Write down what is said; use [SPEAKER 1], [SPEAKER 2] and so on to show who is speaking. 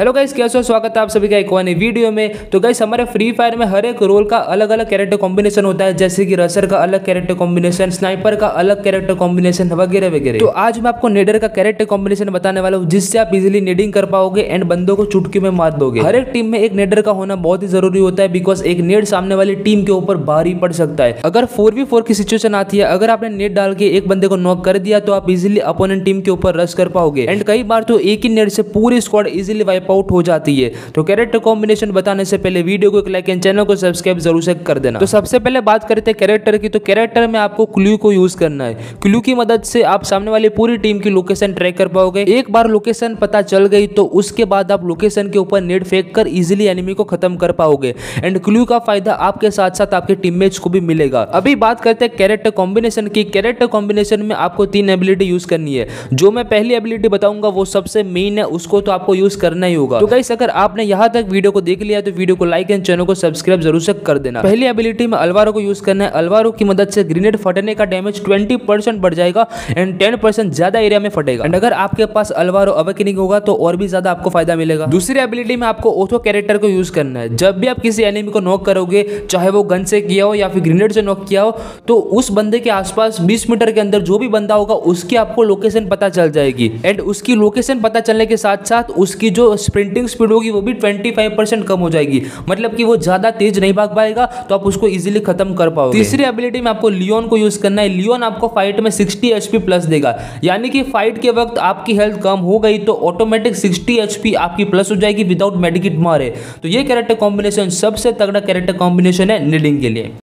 [SPEAKER 1] Hello guys, कैसे हो? स्वागत है आप सभी का एक और नई वीडियो में। तो गाइस, हमारे फ्री फायर में हर एक रोल का अलग अलग कैरेक्टर कॉम्बिनेशन होता है, जैसे कि रसर का अलग कैरेक्टर कॉम्बिनेशन, स्नाइपर का अलग कैरेक्टर कॉम्बिनेशन वगैरह वगैरह। तो आज मैं आपको नेडर का कैरेक्टर कॉम्बिनेशन बताने वाला हूँ, जिससे आप इजीली नेडिंग कर पाओगे एंड बंदों को चुटकी में मार दोगे। हर एक टीम में एक नेडर का होना बहुत ही जरूरी होता है, बिकॉज एक नेड सामने वाली टीम के ऊपर भारी पड़ सकता है। अगर 4v4 की सिचुएशन आती है, अगर आपने नेट डाल के एक बंदे को नॉक कर दिया तो आप इजीली अपोनेंट टीम के ऊपर रश कर पाओगे एंड कई बार तो एक ही नेट से पूरी स्क्वाड इजीली वाइप आउट हो जाती है। तो कैरेक्टर कॉम्बिनेशन बताने से पहले वीडियो को एक लाइक एंड चैनल को सब्सक्राइब जरूर से कर देना। तो सबसे पहले बात करते हैं कैरेक्टर की। तो कैरेक्टर में आपको क्लू को यूज करना है। क्लू की मदद से आप सामने वाली पूरी टीम की लोकेशन ट्रैक कर पाओगे। एक बार लोकेशन पता चल गई तो उसके बाद आप लोकेशन के ऊपर नेट फेंक कर इजीली एनिमी को खत्म कर पाओगे एंड क्लू का फायदा आपके साथ साथ आपके टीममेट्स को भी मिलेगा। अभी बात करते हैं कैरेक्टर कॉम्बिनेशन की। कैरेक्टर कॉम्बिनेशन में आपको 3 एबिलिटी यूज करनी है। जो मैं पहली एबिलिटी बताऊंगा वो सबसे मेन है, उसको तो आपको यूज करना ही होगा। तो गाइस, अगर आपने यहां तक वीडियो को देख लिया तो वीडियो को लाइक एंड चैनल को सब्सक्राइब जरूर से कर देना। पहली एबिलिटी में अल्वारो को यूज करना है। अल्वारो की मदद से ग्रेनेड फटने का डैमेज 20% बढ़ जाएगा एंड 10% ज्यादा एरिया में फटेगा एंड अगर आपके पास अल्वारो अवेकनिंग होगा तो और भी ज्यादा आपको फायदा मिलेगा। दूसरी एबिलिटी में आपको ओथो कैरेक्टर को यूज करना है। जब भी आप किसी एनिमी को नॉक करोगे, चाहे वो गन से किया हो या फिर ग्रेनेड से नॉक किया हो, तो उस बंदे के आसपास 20 मीटर के अंदर जो भी बंदा होगा उसकी आपको लोकेशन पता चल जाएगी एंड उसकी लोकेशन पता चलने के साथ साथ उसकी जो स्प्रिंटिंग स्पीड होगी वो भी 25% कम हो जाएगी। मतलब कि वो ज्यादा तेज नहीं भाग पाएगा, तो आप उसको इजीली खत्म कर पाओगे। तीसरी एबिलिटी में आपको लियोन को यूज करना है। लियोन आपको फाइट में 60 एचपी प्लस देगा, यानी कि फाइट के वक्त आपकी हेल्थ कम हो गई तो ऑटोमेटिक 60 एचपी आपकी प्लस हो जाएगी विदाउट मेडिकेट मारे। तो ये कैरेक्टर कॉम्बिनेशन सबसे तगड़ा कैरेक्टर कॉम्बिनेशन है नीडिंग के लिए।